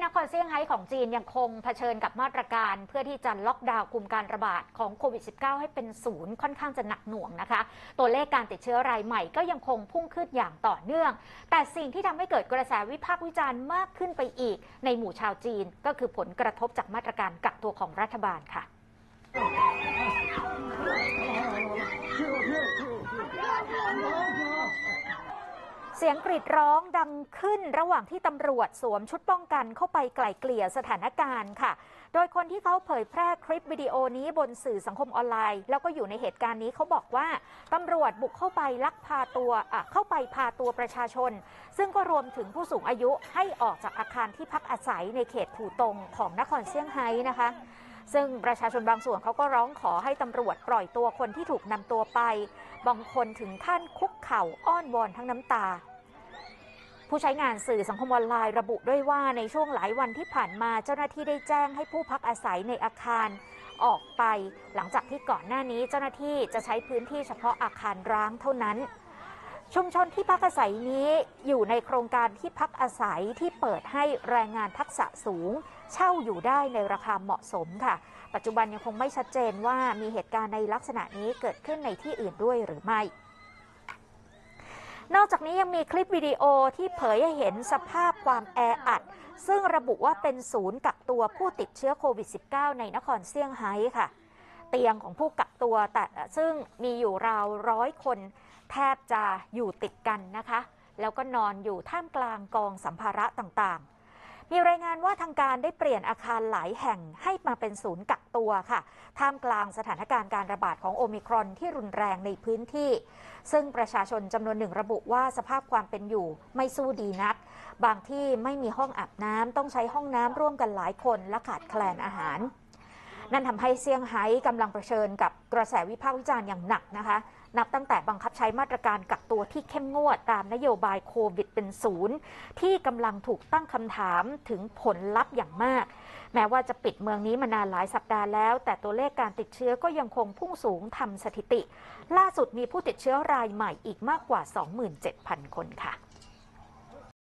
ครเซี่ยงไฮ้ของจีนยังคงเผชิญกับมาตรการเพื่อที่จะล็อกดาวน์คุมการระบาดของโควิด -19 ให้เป็นศูนย์ค่อนข้างจะหนักหน่วงนะคะตัวเลขการติดเชื้อรายใหม่ก็ยังคงพุ่งขึ้นอย่างต่อเนื่องแต่สิ่งที่ทำให้เกิดกระแสวิพากษ์วิจารณ์มากขึ้นไปอีกในหมู่ชาวจีนก็คือผลกระทบจากมาตรการกักตัวของรัฐบาลค่ะเสียงกรีดร้องดังขึ้นระหว่างที่ตำรวจสวมชุดป้องกันเข้าไปไกล่เกลี่ยสถานการณ์ค่ะโดยคนที่เขาเผยแพร่คลิปวิดีโอนี้บนสื่อสังคมออนไลน์แล้วก็อยู่ในเหตุการณ์นี้เขาบอกว่าตำรวจบุกเข้าไปลักพาตัวพาตัวประชาชนซึ่งก็รวมถึงผู้สูงอายุให้ออกจากอาคารที่พักอาศัยในเขตผู่ตงของนครเซี่ยงไฮ้นะคะซึ่งประชาชนบางส่วนเขาก็ร้องขอให้ตำรวจปล่อยตัวคนที่ถูกนำตัวไปบางคนถึงขั้นคุกเข่าอ้อนวอนทั้งน้ำตาผู้ใช้งานสื่อสังคมออนไลน์ระบุด้วยว่าในช่วงหลายวันที่ผ่านมาเจ้าหน้าที่ได้แจ้งให้ผู้พักอาศัยในอาคารออกไปหลังจากที่ก่อนหน้านี้เจ้าหน้าที่จะใช้พื้นที่เฉพาะอาคารร้างเท่านั้นชุมชนที่พักอาศัยนี้อยู่ในโครงการที่พักอาศัยที่เปิดให้แรงงานทักษะสูงเช่าอยู่ได้ในราคาเหมาะสมค่ะปัจจุบันยังคงไม่ชัดเจนว่ามีเหตุการณ์ในลักษณะนี้เกิดขึ้นในที่อื่นด้วยหรือไม่นอกจากนี้ยังมีคลิปวิดีโอที่เผยให้เห็นสภาพความแออัดซึ่งระบุว่าเป็นศูนย์กักตัวผู้ติดเชื้อโควิด -19 ในนครเซี่ยงไฮ้ค่ะเตียงของผู้กักตัวแต่ซึ่งมีอยู่ราว100 คนแทบจะอยู่ติดกันนะคะแล้วก็นอนอยู่ท่ามกลางกองสัมภาระต่างๆมีรายงานว่าทางการได้เปลี่ยนอาคารหลายแห่งให้มาเป็นศูนย์กักตัวค่ะท่ามกลางสถานการณ์การระบาดของโอมิครอนที่รุนแรงในพื้นที่ซึ่งประชาชนจำนวนหนึ่งระบุว่าสภาพความเป็นอยู่ไม่สู้ดีนักบางที่ไม่มีห้องอาบน้ำต้องใช้ห้องน้ำร่วมกันหลายคนและขาดแคลนอาหารนั่นทำให้เซี่ยงไฮ้กำลังเผชิญกับกระแสวิพากษ์วิจารณ์อย่างหนักนะคะนับตั้งแต่บังคับใช้มาตรการกักตัวที่เข้มงวดตามนโยบายโควิดเป็นศูนย์ที่กำลังถูกตั้งคำถามถึงผลลัพธ์อย่างมากแม้ว่าจะปิดเมืองนี้มานานหลายสัปดาห์แล้วแต่ตัวเลขการติดเชื้อก็ยังคงพุ่งสูงทำสถิติล่าสุดมีผู้ติดเชื้อรายใหม่อีกมากกว่า 27,000 คนค่ะ